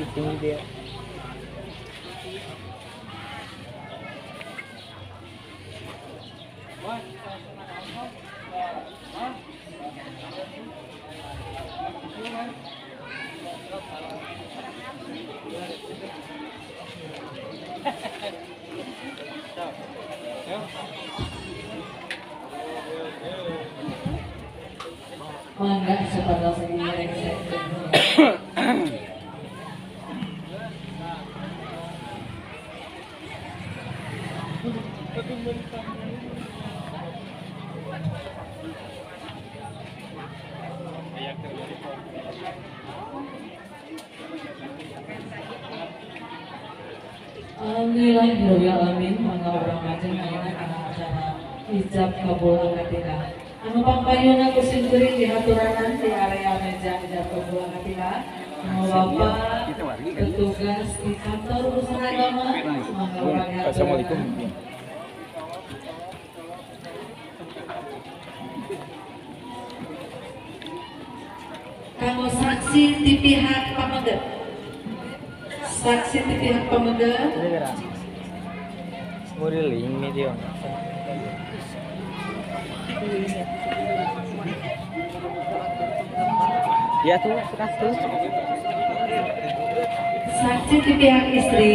tinggi dia. Mangga sepadan seiring Alhamdulillahirobbilalamin. Mangga urang majeng ayeuna kana acara ijab kabul akad nikah. Anu pangpayuna kusin kuring dihaturanan di area meja ijab kabul akad nikah. Anu Bapak petugas di kantor urusan agama. Mangga urang dihaturanan. Assalamualaikum. Kamu saksi di pihak pamegat. Saksi di pihak pamegat. Muriling medium. Ya tuh, tuh. Saksi di pihak istri.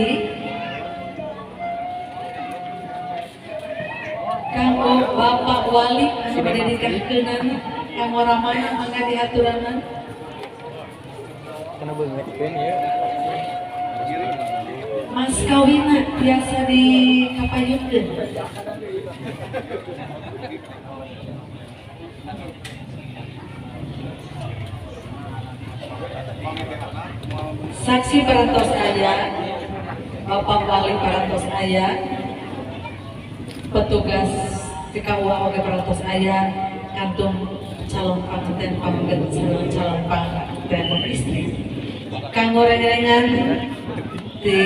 Kanggo Bapak Wali anu dinikahkeun kanggo ramana mangga dihaturanan. Kena beungeutkeun ya. Mas kawina biasa dikapayunkeun. Saksi parantos aya, Bapak Wali parantos aya, petugas TKUA oge parantos aya, kantung calon panganten pamegat sareng calon panganten istri. Kanggo reng-rengan di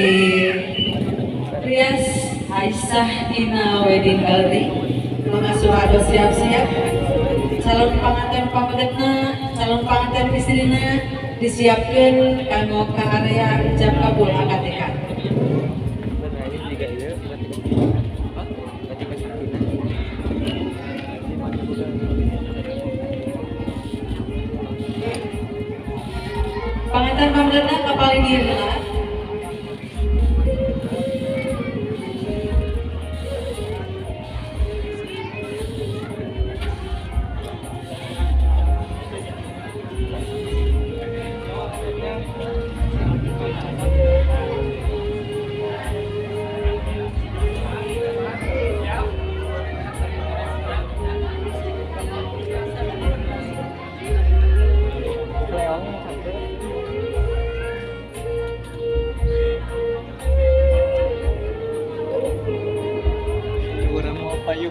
Rias Aisyah Ina Wedding Gallery, Surado siap-siap calon panganten pamegatna, calon panganten istrina disiapkan kanggo ka area ijab kabul akad nikah. Panganten pamegatna kapaling dieuna. Payung.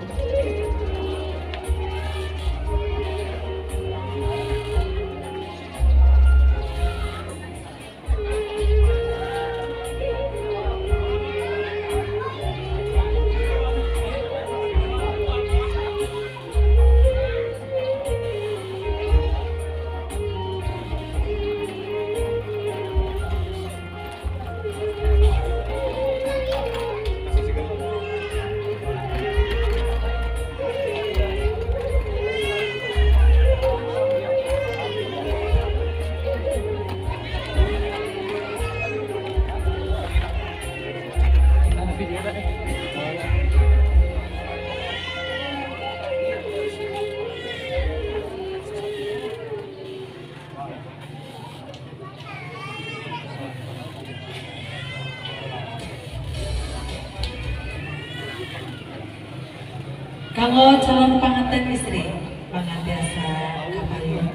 Kanggo calon panganten istri, pangantiasa kapayun.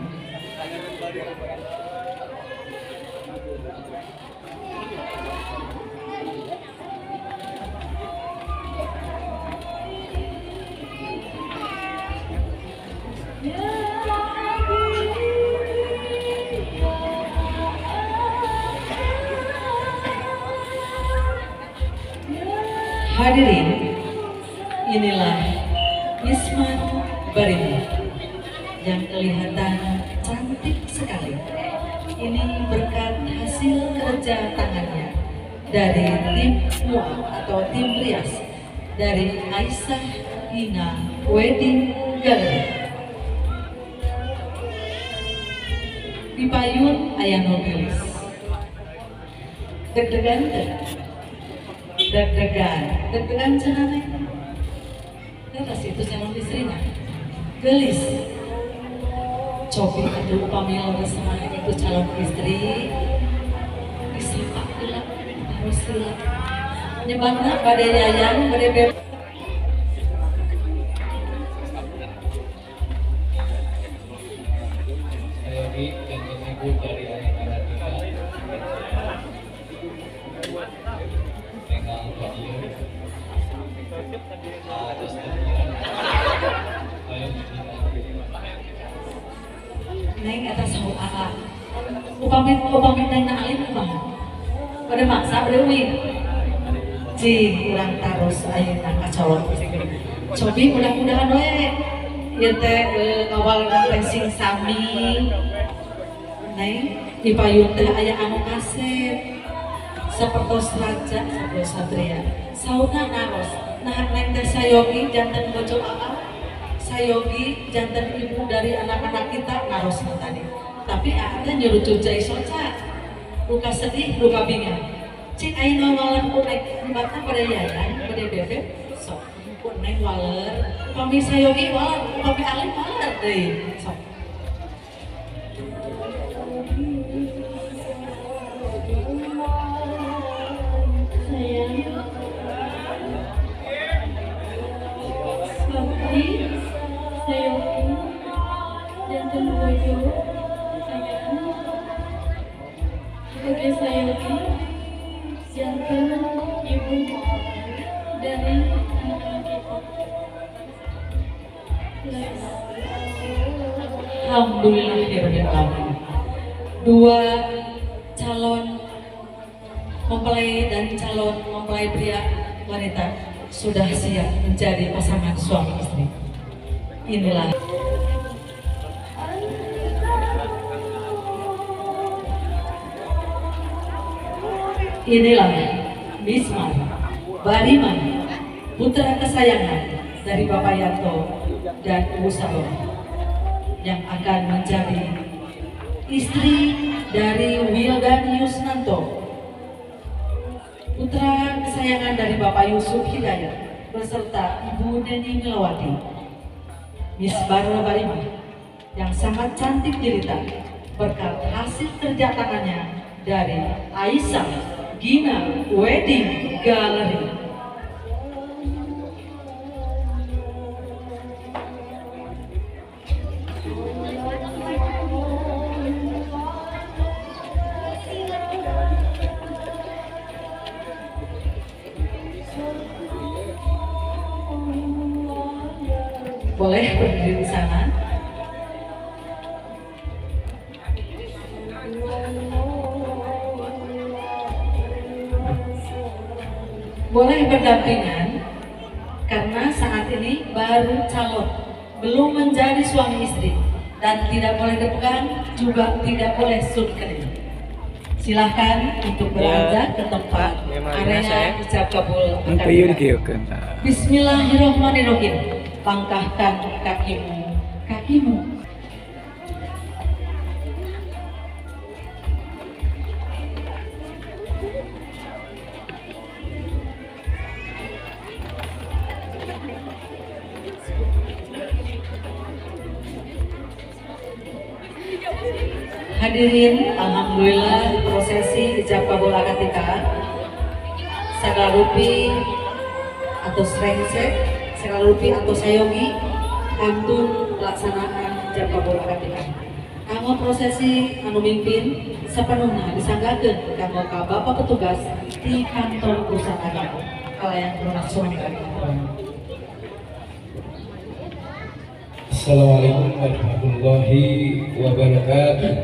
Hadirin, inilah Isman Barimo yang kelihatan cantik sekali. Ini berkat hasil kerja tangannya dari tim MUA atau tim rias dari Aisyah Gina Wedding Gallery. Di payun aya nogelis. Deg-degan teh. Deg-degan cenah teh. Terus itu calon istrinya. Gelis. Cobi atuh upami lawan sama itu calon istri. Disapa heula harus heula. Nyebabna bade yayang bade beb. Dari anak-anak kita dengan video atas Neng atas AA upami neng na alim mah pada maksa pada umin kurang tarus ayeuna ka calon cobi mudah-mudahan we ieu teh ngawal racing sami neng di payun teh aya anu kaset sapertos raja sapertos satria sauna naros nah neng teh sayogi janten bojo AA sayogi jantan ibu dari anak-anak kita naros tadi tapi ada nyuruh cucai soca luka sedih luka bingung cik ayeuna waler kunek batna pada yayan pada bebek sok kunek waler pami sayogi waler pami alim waler deui sok Sebagai sayogi, jantan ibu dari anak-anak kita. Alhamdulillahirrahmanirrahim. Dua calon mempelai dan calon mempelai pria wanita sudah siap menjadi pasangan suami istri. Inilah Bismar Bariman, putra kesayangan dari Bapak Yanto dan Ibu Sabon yang akan menjadi istri dari Wildan Yusnanto, putra kesayangan dari Bapak Yusuf Hidayat beserta Ibu Neni Milawati. Miss Barla Bariman yang sangat cantik jelita berkat hasil kerja tangannya dari Aisyah Gina Wedding Gallery. Boleh berdiri di sana. Boleh berdampingan karena saat ini baru calon, belum menjadi suami istri dan tidak boleh dipegang juga tidak boleh surkening. Silahkan untuk berada ke tempat area ijab kabul. Bismillahirrahmanirrahim. Langkahkan kakimu. Hadirin, alhamdulillah prosesi ijab kabul akad nikah Sagarupi atau Srengsek, Sagarupi atau Sayogi kantun pelaksanaan ijab kabul akad nikah. Kanggo prosesi anu mimpin sepenuhnya disanggakeun kanggo ka Bapak petugas di kantor pusat agama kalayan lunas Sumatera. Assalamualaikum warahmatullahi wabarakatuh.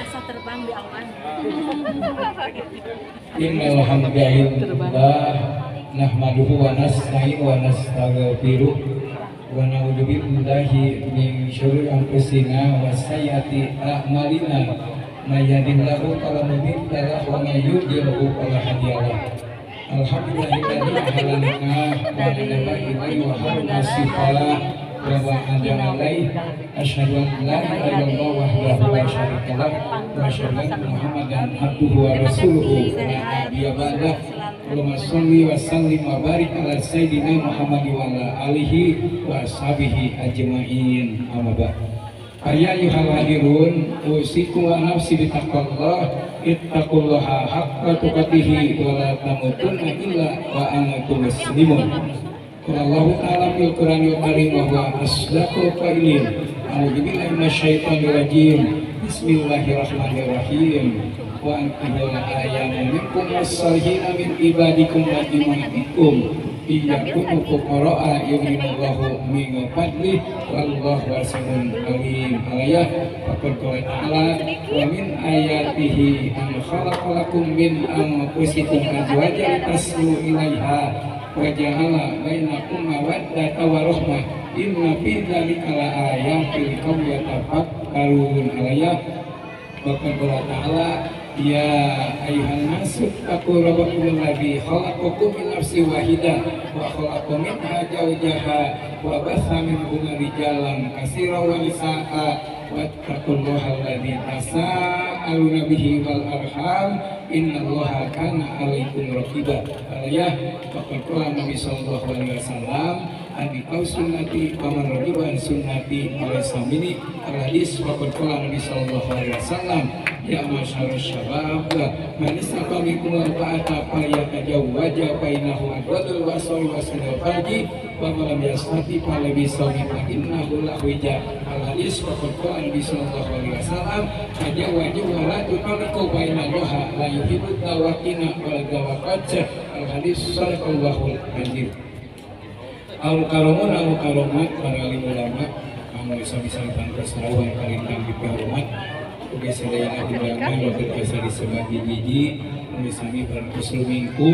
Innal hamdalillah nahmaduhu wa nasta'inu wa nastaghfiruh wa na'udzu billahi min syururi anfusina wa sayyiati a'malina may yahdihillahu fala mudilla lahu wa may yudlilhu fala hadiya lahu. Alhamdulillahilladzi ahlana wa nadaba ilaihi wa harama sifala wa wa'adana ilaihi asyhadu an la ilaha illallah wahdahu la syarika lah wa asyhadu anna Muhammadan abduhu wa rasuluhu la nabiyya ba'dah. Allahumma sholli wa sallim wa barik ala sayyidina Muhammad wa ala alihi wa ashabihi ajma'in. Amma ba'd. Ya ayyuhal hadirun, usikum wa nafsi bitaqwallah, ittaqullaha haqqa tuqatih wa la tamutunna illa wa antum muslimun. Qala Allah ta'ala fil Qur'anil Karim wa huwa asdaqul qailin. A'udzu billahi minasyaitonir rajim. Bismillahirrahmanirrahim. Wa anqidul ayyamu minkum was-salihina min ibadikum wa imanikum. Iyakunu fuqara'a yughnillahu min fadlihi wallahu wasi'un alim. Ayat faqad qala ta'ala wa min ayatihi an khalaqalakum min anfusikum azwajan taslu ilaiha wa ja'ala bainakum mawaddatan wa rahmah inna fi dzalika laayatin liqaumin yatafakkarun. Ayat faqad qala ta'ala ya ayyuhan nasu taqu rabbakum alladzi khalaqakum min nafsin wahidah wa khalaqa minha zawjaha wa bassa minhuma rijalan katsiran wa nisaa'a wattaqullaha alladzi tasaaluna bihi wal arham innallaha kana 'alaikum raqiba. Ya faqad qala Nabi sallallahu alaihi wasallam adi kau sunnati paman rajiban sunnati alasamini al-hadis faqad qala Nabi sallallahu alaihi wasallam ya masyarul syabab man istata minkum arba'ata falyatazawwaja fa innahu adwadul wasal wasanul farji wa man lam yastati falabi sawmi fa innahu la wija. Al-hadis faqad qala Nabi sallallahu alaihi wasallam tajawwaju wa la tuqaliqu baina allaha la yuhibbu tawakina wal gawaqat. Al-hadis sadaqallahul azim. Al-karomun al-karomat para alim ulama anu bisa-bisa tanpa sarawan kalintang dihormat ugi sadayana undangan waktu biasa disebut hiji misami para muslimingkum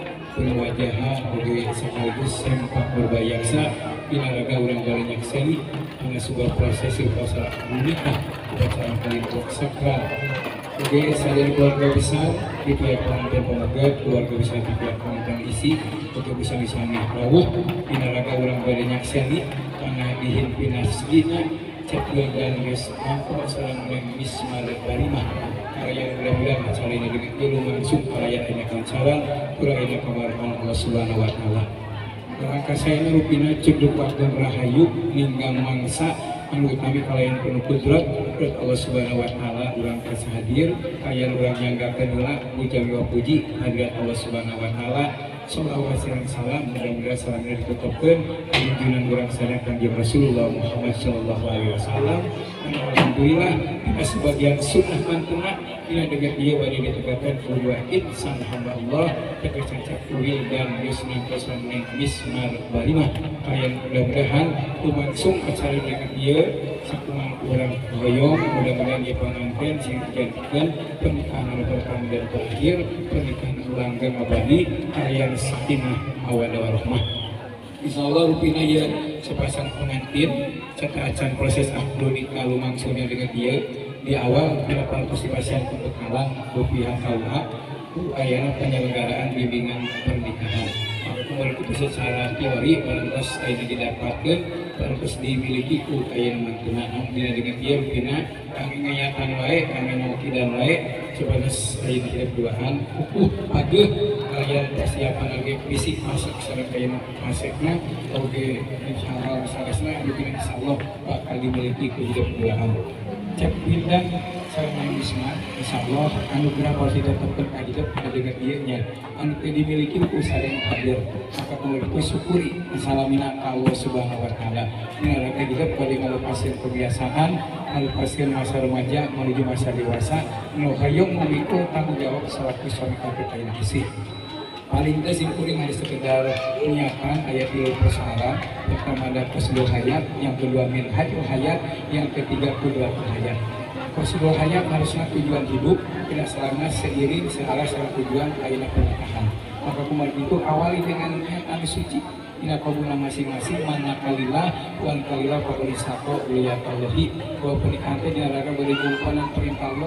berwajah ugi sekaligus sempak berbayaksa pinaraga urang bari nyakseni anu sebuah prosesi upacara menikah upacara kalintang sakral. Oke, saya keluarga besar di pihak pengantin pemegat, keluarga besar di pihak pengantin isi untuk bisa disami rawuh pinaraga urang bari nyakseni karena dihin pinasgina cekel dan geus angkot sareng mismar barimah karya mudah-mudahan acara ini dengan ilmu langsung karya ini kancaran kurang kemarahan Allah Subhanahu wa taala. Rangka saya rupina ceduk dan rahayu ninggang mangsa anu kami kalayan penuh kudrat Allah Subhanahu wa taala urang kasih hadir kaya urang nyanggakeun heula puji wa puji hadirat Allah Subhanahu wa taala. Shalawat dan salam mudah-mudahan salamnya ditutupkan junjungan urang sadaya Kanjeng Rasulullah Muhammad sallallahu alaihi wasallam. Alhamdulillah kita sebagian sunnah mantuna dina degat ieu bari ditegaskan kedua insan hamba Allah tegas cacat kuil dan yusna kesanen mismar barimah kaya mudah-mudahan lumangsung acara degat ieu sakumaha urang hoyong mudah-mudahan ieu panganten sing dijadikan pernikahan anu pertama dan terakhir pernikahan langgeng abadi kaya sakinah mawaddah warahmah. Insyaallah rupina ya sepasang pengantin serta acan proses akdu nikah lumangsungnya dengan dia di awal bila partisipasi untuk kalang pihak KUA ayana penyelenggaraan bimbingan pernikahan. Kemarin itu secara teori barantos ini didapatkan barantos dimiliki ku ayana mantuna dina dengan dia rupina kami ngayatan wae kami mewakilkan wae sebatas ayana hidup duaan pageuh kalian persiapan lagi fisik masuk sareng ayana masekna oge insyaallah saresna mungkin insyaallah bakal dimiliki ku hidup duaan. Cek bintang sareng Isma insyaallah anugerah positif tetep ka hidup dengan dia nya anu dimiliki ku sareng hadir maka kemudian syukuri salamina ka Allah Subhanahu wa taala. Dina rek hidup bade ngalepaskeun kebiasaan ngalepaskeun masa remaja menuju masa dewasa nu hayang memikul tanggung jawab selaku suami kita ini isi. Paling teh sing kuring harus sekedar menyiapkan ayat di persoalan pertama ada Qasdul Hayat, yang kedua Minhajul Hayat, yang ketiga Qudwatul Hayat. Qasdul Hayat harusnya tujuan hidup tidak selama seiring searah sama tujuan ayat pernikahan. Maka kemarin itu awali dengan niatan suci ina kabulna masing-masing mana kalilah wan kalilah faqul istaqo liyatallahi bahwa pernikahan teh diarahkan beri kumpanan perintah Allah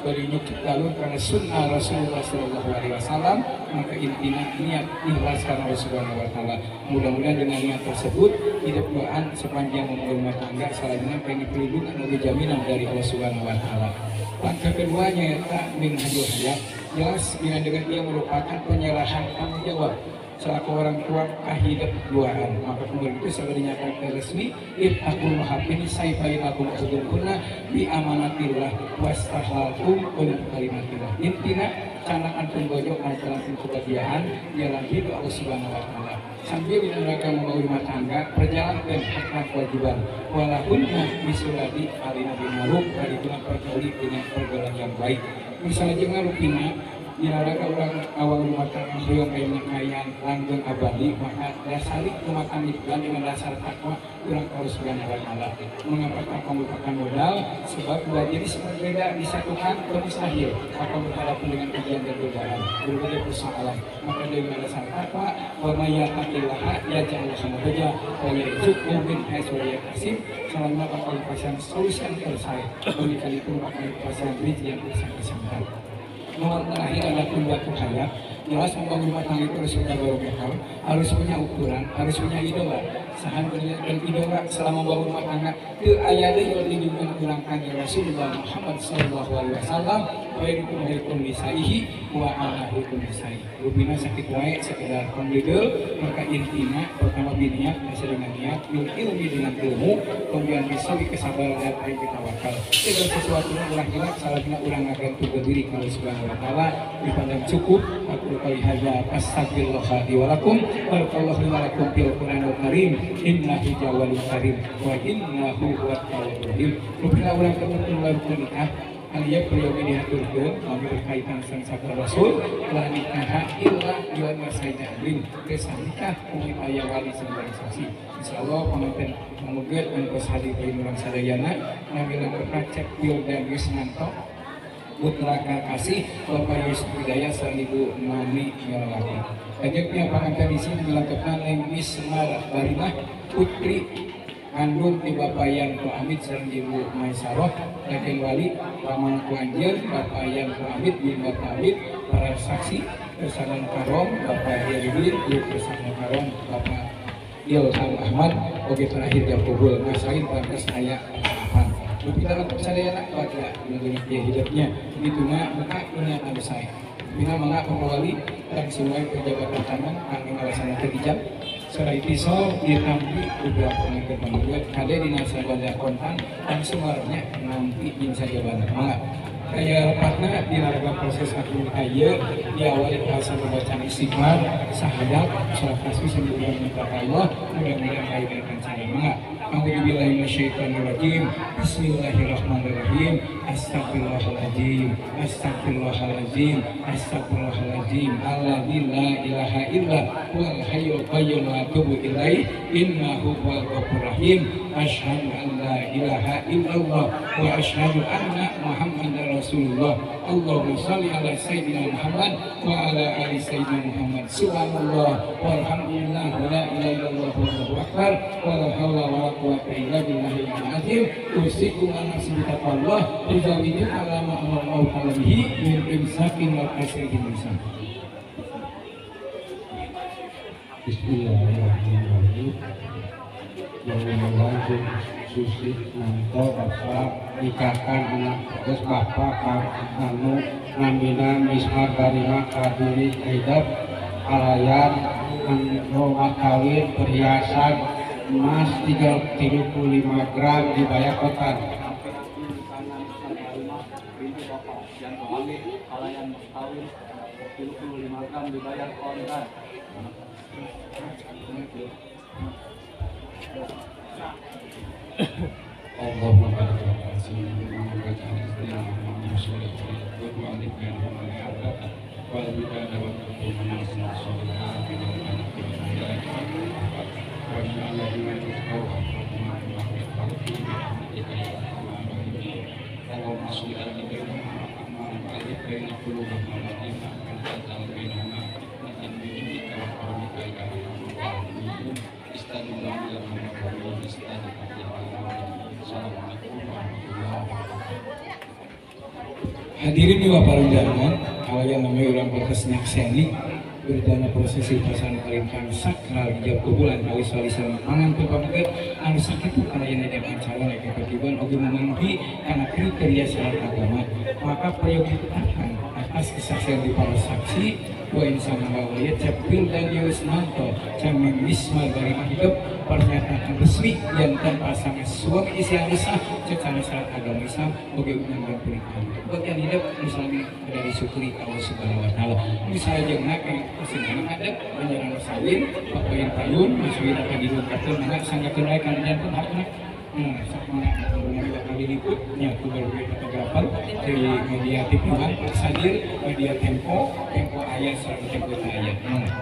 beri nyukit galur karena sunnah Rasulullah Sallallahu Alaihi Wasallam, maka intinya niat ikhlas karena Allah Subhanahu Wa Taala. Mudah-mudahan dengan niat tersebut hidup doaan sepanjang rumah tangga salahnya pengen perlindungan atau jaminan dari Allah Subhanahu Wa Taala. Langkah keduanya tak min hayat, jelas dengan dia merupakan penyerahan tanggung jawab selaku orang tua hidup duaan, maka kemudian itu sudah dinyatakan resmi ittaqul mahapini sayfainakum udurkunna bi amanatillah wastahlakum ul kalimatillah. Intina canakan pembojok antara kebahagiaan jalan hidup Allah Subhanahu Wa Taala sambil mereka membangun rumah tangga perjalankan hak kewajiban walahunna bisuladi alina binaruk dari pergauli dengan pergaulan yang baik. Misalnya jangan rupina diharapkan orang awal rumah tangga beliau kayak langgeng abadi, maka dasari rumah tangga dengan dasar takwa kurang harus Subhanahu Wa Taala. Mengapa takwa merupakan modal? Sebab dua jenis berbeda disatukan bermustahil. Maka berhadapan dengan ujian dan godaan, berbeda persoalan. Maka dengan dasar takwa, wa may yattaqillaha yaj'al lahu makhraja wa yarzuqhu min haitsu la yahtasib. Selama bakal pasang solusi yang selesai. Demikian itu bakal pasang rezeki yang bersangkutan. Nomor terakhir adalah tunggaku hayat. Jelas membangun rumah tangga itu harus punya barokah, harus punya ukuran, harus punya idola. Sahan dan idola selama membangun rumah tangga itu ayat yang ditunjukkan kurangkan Rasulullah Muhammad Sallallahu Alaihi Wasallam. Baikun baikun nisaihi wa ala baikun nisai. Rubina sakit wae sekedar pembedel, maka intinya pertama biniat dasar dengan niat, ilmi dengan ilmu, kemudian bisa kesabaran dan kita wakal. Segala sesuatu yang orang hilang, salahnya orang akan berdiri kalau Subhanahu Wa Taala dipandang cukup. Aku kali haja astagfirullah li wa lakum barakallahu li wa lakum fil Qur'anil Karim innahu jawwalul karim wa innahu huwat tawwabur rahim. Rubina orang kemudian baru menikah Aliyah beliau diaturkan kami berkaitan sang sabda Rasul la nikaha illa jual masaidah alim kesan nikah umum ayah wali sembarang saksi. Insyaallah pengantin memuget dan hadir dari orang sadayana ngambil berkacak bil dan Yusmanto putra kasih Bapak Yusuf Hidayah sang Ibu Mami Melawati. Banyaknya pengantin di sini dilengkapi Nengis Semar Barimah Putri kandung di Bapak Yan Ku Amit serang Ibu Maisaroh Raden Wali Paman Ku Anjir Bapak Yan Ku Amit bin Bapak Amit para saksi Kesanan Karom Bapak Yaribin Ibu Kesanan Karom Bapak Ilham Ahmad oke terakhir jam kubul ngasain pantas ayah apaan kita lengkap saya anak pada mengenai dia hidupnya itu maka pernyataan saya bina mengapa wali dan semua pejabat tangan kami alasan terhijab setelah pisau ditampi beberapa menit kemudian ada di nasabah kontan dan semuanya nanti bisa jalan mangga kayak lepatnya di harga proses akun kaya diawali asal bacaan istighfar sahadat sholat kasih sebelum minta Allah mudah-mudahan kaya dengan cara mangga. A'udzubillahi minasyaitonirrajim. Bismillahirrahmanirrahim. Astagfirullahaladzim. Astagfirullahaladzim. Astagfirullahaladzim. Alladzi la ilaha illa huwal hayyul qayyum wa atubu ilaihi innahu huwal ghafurur rahim. Asyhadu an la ilaha illallah wa asyhadu anna Muhammadar Rasulullah. Allahumma shalli ala sayyidina Muhammad wa ala ali sayyidina Muhammad. Subhanallah walhamdulillah wa la ilaha illallah wallahu akbar wa la haula wa la quwwata illa billahil azim. Usikum an nasihatullah tuzawiju ala ma amara Allah bihi min imsakin wal asri insan. Bismillahirrahmanirrahim. Yang langsung susi nanto bapak nikahkan anak terus bapak anu namina mismar barima kadiri hidap alayan rumah kawin perhiasan emas 35 gram dibayar kotan alayan kawin 35 gram dibayar kotan. Allahumma barik lana fi Muhammad wa ala Muhammad wa ala Muhammad wa bidana wa qulna sallallahu Hadirin dewa parundangan, kalau yang namanya orang Polres Nyakseni berdana prosesi pasangan kalimpang sakral di bulan awis walisan pangan pepamket anu sakit kalau yang ada acara lagi kekiban oke memenuhi karena kriteria syarat agama, maka prayogi akan atas kesaksian di para saksi wa insan wawayat Capil dan Yusmanto Camim Wisma dari hidup pernyataan resmi yang tanpa sangat suami isi yang sah secara syarat agama Islam bagi umat dan pernikahan bagian hidup misalnya dari syukuri Allah Subhanahu wa Ta'ala misalnya jangan persidangan ada menyerang sawin papayin payun masukin akan dilengkapkan dengan sangat kenaikan dan pun haknya sama dua kali liputnya berbagai fotografer dari media TV One Sadir media Tempo Ayah serta Tempo Ayah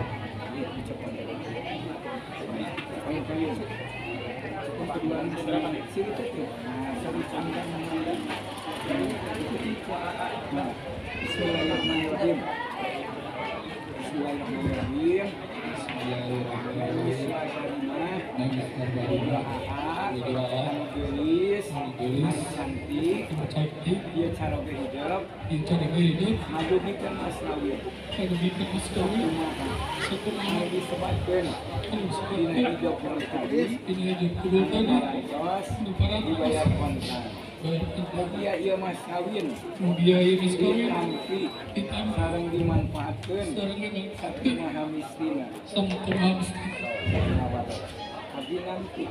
Bismillahirrahmanirrahim. Bismillahirrahmanirrahim. Cantik, dia cara berhidup, ngaduhikeun mas kawin, satu mau disebutkeun, dina hidup dibayar kontan. Dia ieu mas kawin, sareng dimanfaatkeun, kumaha mistina. Abdi nanti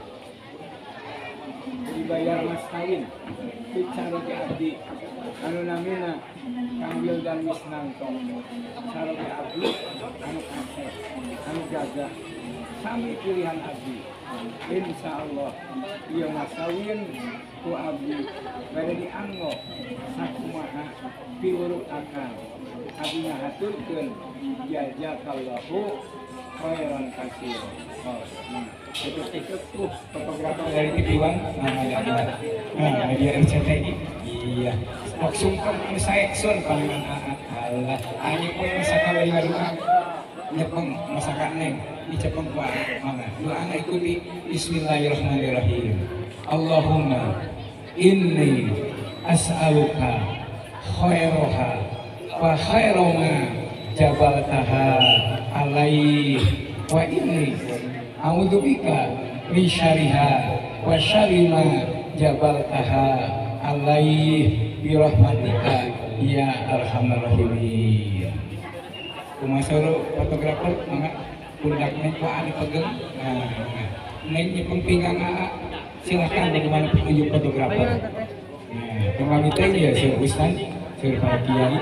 dibayar mas kawin, bicara ke abdi, anu namina Kang Wildan Wisnanto, cara ke abdi, anu kasih, anu jaga, sami pilihan abdi. Insya Allah, ia mas kawin ku abdi, pada dianggo sakumaha piuruk akal, abdi ngahaturkeun jazakallahu khairan kasih. Itu fotografer dari TV One media RCTI iya langsung ke saya ekson panggilan Allah hanya pun masakan dari doa nyepeng masakan neng dicepeng ku mana doa ikuti Bismillahirrahmanirrahim Allahumma inni as'aluka khairaha wa khairama jabaltaha alaih wa inni a'udzubika min syarriha wa syarri ma jabaltaha alaih bi rahmatika ya arhamar rahimin. Kumasoro fotografer mangga pundakna ku anu pegang. Nah, neng pinggang silakan bagaimana petunjuk fotografer. Nah, pamit ya Syekh Ustaz, Syekh Pak Kiai.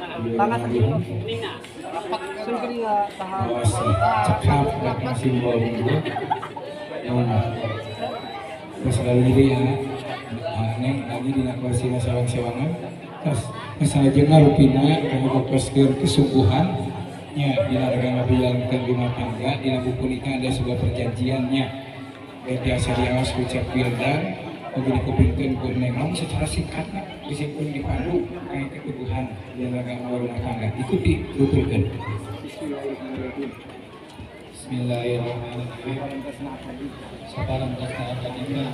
Cekap dan simbol itu masalah diri ya neng lagi di nakwasi masalah sewangan terus masalah jengar rupina kami berpikir kesungguhan nya di harga ngabilankan rumah tangga di buku nikah ada sebuah perjanjiannya biasa diawas ucap Wildan bagi dikupingkan ku neng secara singkat bisa pun dipandu kayak kebutuhan di harga rumah tangga ikuti betulkan. Bismillahirrahmanirrahim. Saparan tasna akademia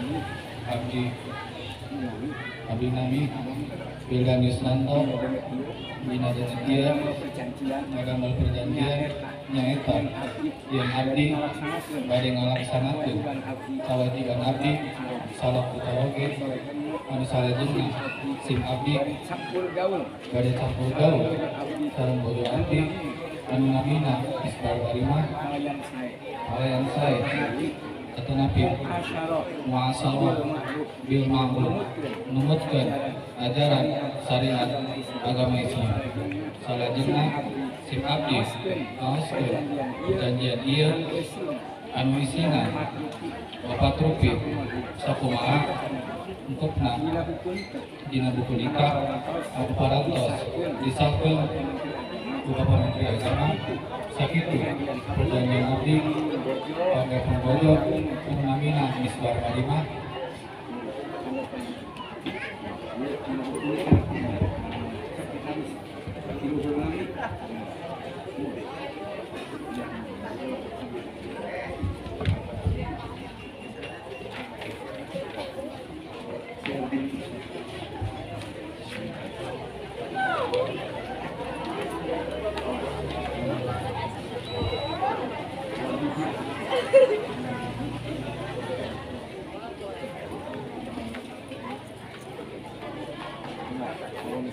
abdi nami Wildan Wisnanto dina denetia ngagambar perjanjian nyaeta yang abdi bade ngalaksanakeun kawajiban abdi salak utawoge anu salajengna sim abdi bade campur gaul sareng bodo abdi anu namina Isbar Barimah halayan saya atau nabi muasaroh bil ma'ruf numutkeun ajaran syariat agama Islam salajengna sim abdi ngaoskeun perjanjian ieu anu isina 4 rupiah sakumaha engkupna dina buku nikah anu parantos disahkeun ku Bapak Menteri Agama sakitu perjanjian abdi pangge pangbojo anu namina Isbar Barimah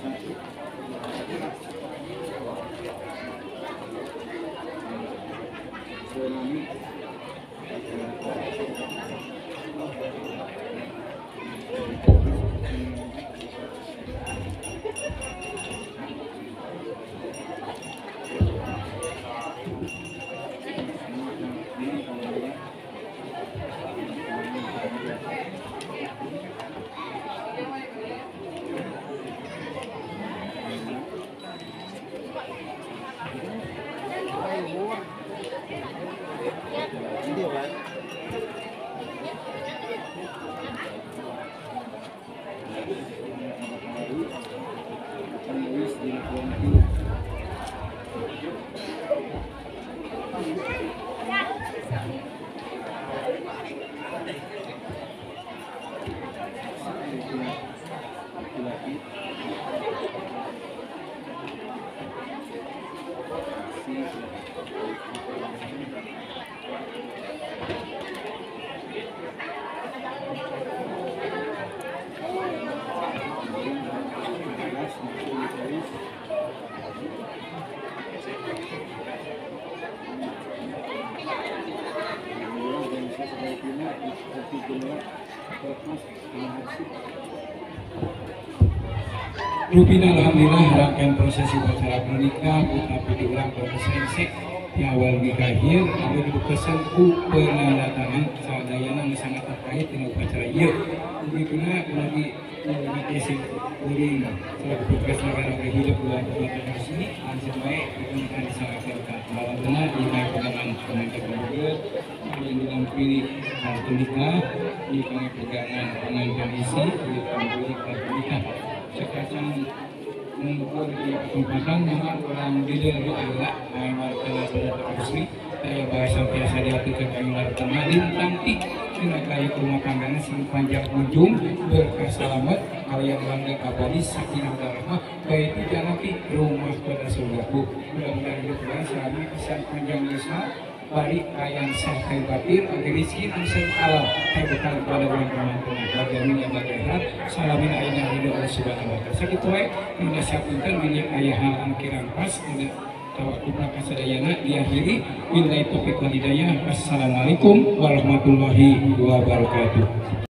Rupina alhamdulillah rangkaian prosesi upacara pernikahan putra putri urang prosesi yang awal dikahir lalu dibukasan ku penandatangan sadayana sangat terkait dengan upacara ieu. Begituna lagi mengatasi uring selaku tugas negara hidup bulan bulan sini langsung baik digunakan disangatkan malam benar di pegangan pengantin juga yang dilampiri kartu nikah di pegangan pengantin isi di pembeli kartu nikah. Sekarang mengukur di kesempatan memang orang beda adalah ayat kelas resmi saya bahasa biasa diatur terkait warga Madin Tanti dengan kayu rumah tangganya sing panjang ujung berkah selamat kalian langgeng abadi sakinah warahmah baik tidak nanti rumah pada surgaku mudah-mudahan hidup selama kesan panjang desa balik ayam sampai batin agar rizki ansel alam tebukan pada bulan Ramadan bagaimana yang bagaimana salamin ayah hidup Allah subhanahu wa ta'ala sakit wae minta syapunten milik ayah hal angkiran pas minta tawakubna kasadayana diakhiri billahi taufiq wal hidayah. Assalamualaikum warahmatullahi wabarakatuh.